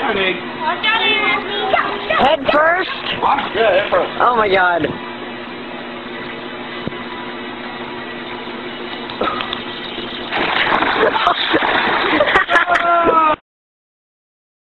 Ready? Head first? Yeah, head first. Oh my god.